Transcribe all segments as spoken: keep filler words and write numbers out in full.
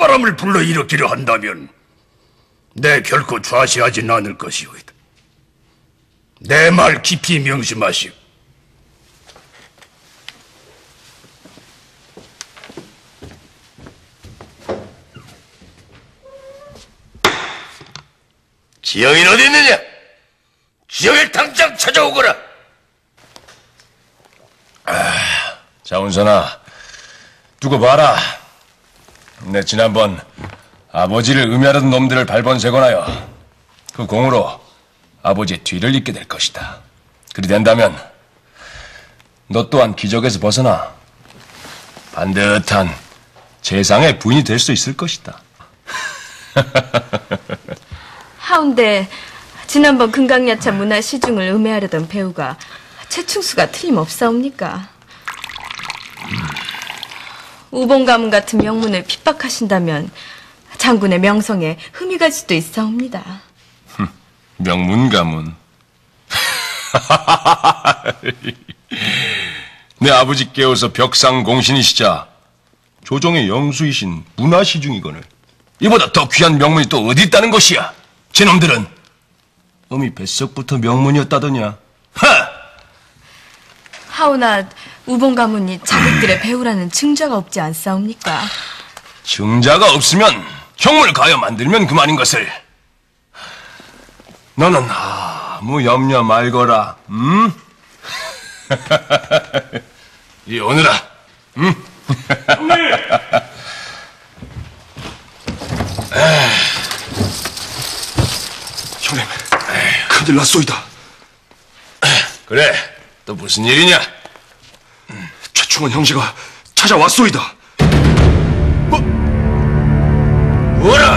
바람을 불러일으키려 한다면 내 결코 좌시하진 않을 것이오이다. 내 말 깊이 명심하시오. 지영이는 어디 있느냐? 지영이를 당장 찾아오거라. 아, 자운선아, 두고 봐라. 내 지난번 아버지를 음해하던 놈들을 발본세곤하여 그 공으로 아버지의 뒤를 잇게 될 것이다. 그리 된다면 너 또한 기적에서 벗어나 반듯한 재상의 부인이 될 수 있을 것이다. 하운데 지난번 금강야차 문화 시중을 음해하려던 배우가 최충수가 틀림없사옵니까? 우봉 가문 같은 명문을 핍박하신다면 장군의 명성에 흠이 갈 수도 있사옵니다. 명문 가문. 내 아버지께서 벽상공신이시자 조정의 영수이신 문화시중이거늘 이보다 더 귀한 명문이 또 어디 있다는 것이야. 제놈들은 어미 뱃속부터 명문이었다더냐. 하! 하오나 우봉 가문이 자객들의 배우라는 증자가 없지 않사옵니까? 증자가 없으면 형을 가여 만들면 그만인 것을. 너는 아무 염려 말거라. 음? 이 오너라. 음? 형님! 형님, 큰일 났소이다. 그래, 또 무슨 일이냐? 최충원 형제가 찾아왔소이다. 뭐? 뭐라?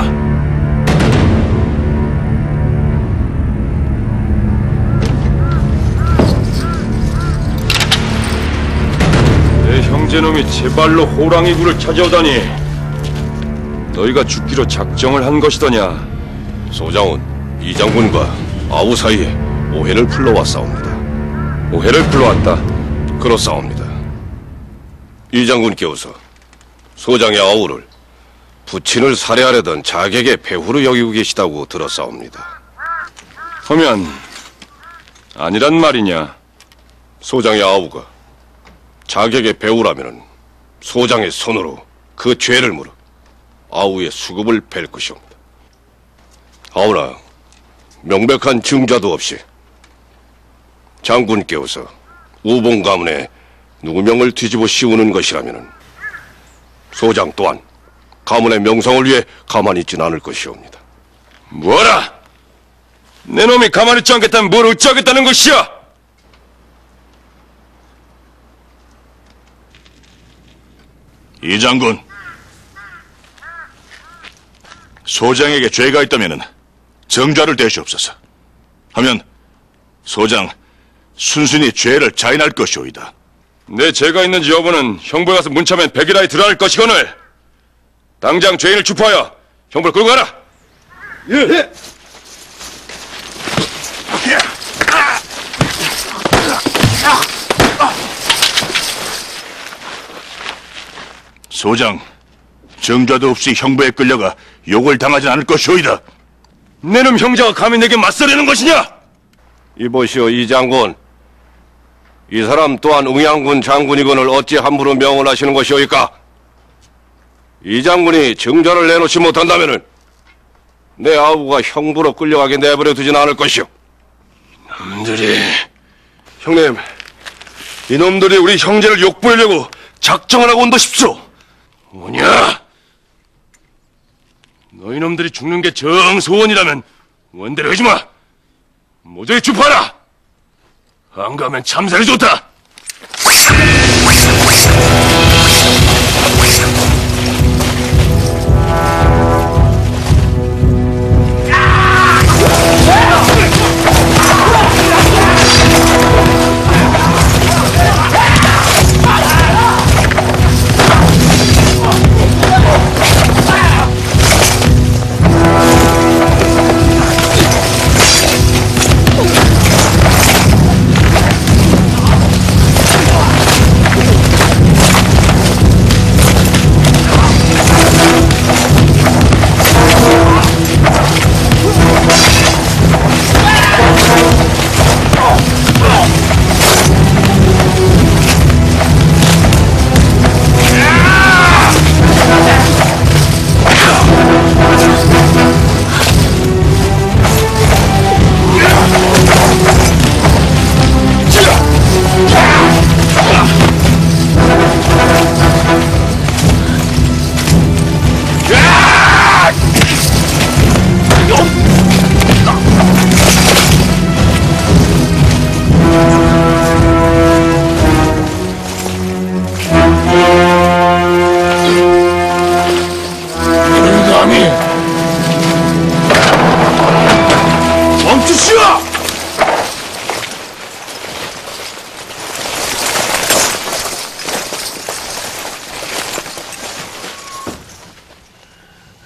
내 형제놈이 제 발로 호랑이 굴을 찾아오다니 너희가 죽기로 작정을 한 것이더냐. 소장은 이 장군과 아우 사이에 오해를 풀러왔사옵니다. 오해를 풀러왔다. 그렇사옵니다. 이 장군께서 소장의 아우를 부친을 살해하려던 자객의 배후로 여기고 계시다고 들었사옵니다. 하면 아니란 말이냐. 소장의 아우가 자객의 배후라면은 소장의 손으로 그 죄를 물어 아우의 수급을 뺄 것이옵니다. 아우나 명백한 증자도 없이 장군께서 우봉 가문의 누명을 뒤집어 씌우는 것이라면은 소장 또한 가문의 명성을 위해 가만히 있진 않을 것이옵니다. 뭐라? 내 놈이 가만히 있지 않겠다면 뭘 어찌하겠다는 것이야? 이 장군, 소장에게 죄가 있다면 정좌를 대시옵소서. 하면 소장 순순히 죄를 자인할 것이오이다. 내 죄가 있는지 여부는 형부에 가서 문차면 백일하에 드러날 것이거늘 당장 죄인을 주포하여 형부를 끌고 가라. 예. 예. 소장, 정좌도 없이 형부에 끌려가 욕을 당하진 않을 것이오이다. 내놈 형제가 감히 내게 맞서려는 것이냐? 이보시오, 이 장군. 이 사람 또한 응양군 장군이거늘 어찌 함부로 명을 하시는 것이오이까? 이 장군이 정좌를 내놓지 못한다면은 내 아우가 형부로 끌려가게 내버려 두진 않을 것이오. 놈들이... 형님, 이놈들이 우리 형제를 욕보이려고 작정을 하고 온다 싶소. 뭐냐? 너희 놈들이 죽는 게 정소원이라면 원대로 하지마. 모조리 주파하라. 안 가면 참살이 좋다.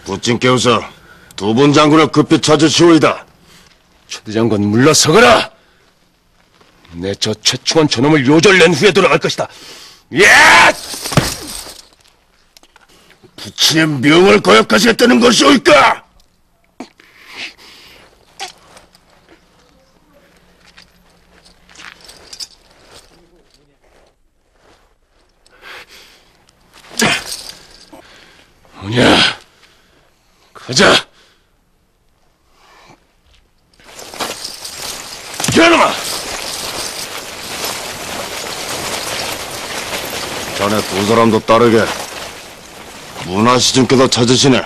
부친께서 두 분 장군을 급히 찾으시오이다. 최대장군 물러서거라. 내 저 최충원 저놈을 요절낸 후에 돌아갈 것이다. 예! 부친의 명을 거역하시겠다는 것이오이까? 뭐냐? 가자. 이놈아! 자네 두 사람도 따르게 문화시중께서 찾으시네.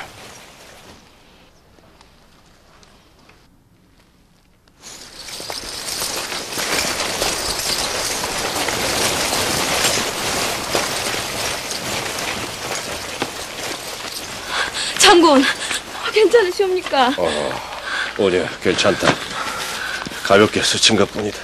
장군, 괜찮으십니까? 오냐, 괜찮다. 가볍게 스친 것뿐이다.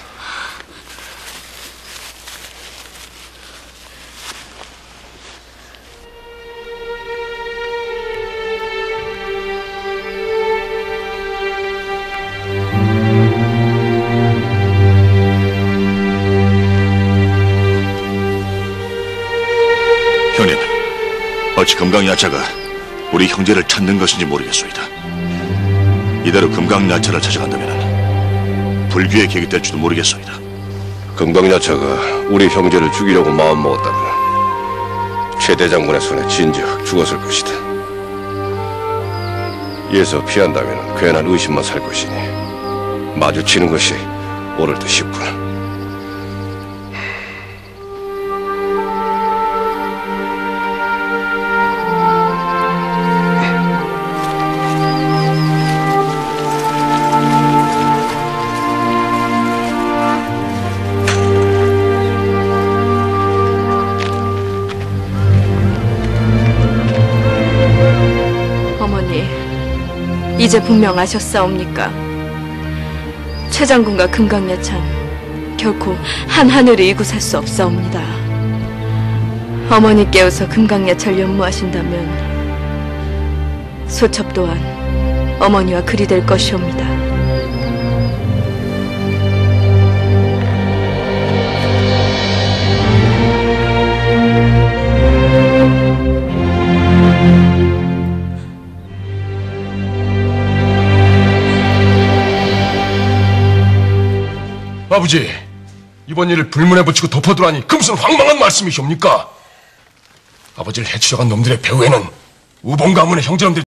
형님, 어찌 금강야차가 우리 형제를 찾는 것인지 모르겠소이다. 이대로 금강야차를 찾아간다면 불귀의 계기 될지도 모르겠소이다. 금강야차가 우리 형제를 죽이려고 마음먹었다면 최대장군의 손에 진즉 죽었을 것이다. 이에서 피한다면 괜한 의심만 살 것이니 마주치는 것이 옳을 듯 싶구나. 이제 분명하셨사옵니까? 최 장군과 금강야찬 결코 한 하늘을 이고 살 수 없사옵니다. 어머니께서 금강야차를 연모하신다면 소첩 또한 어머니와 그리 될 것이옵니다. 아버지, 이번 일을 불문에 붙이고 덮어두라니 그 무슨 황망한 말씀이시옵니까? 아버지를 해치려간 놈들의 배후에는 우봉 가문의 형제놈들이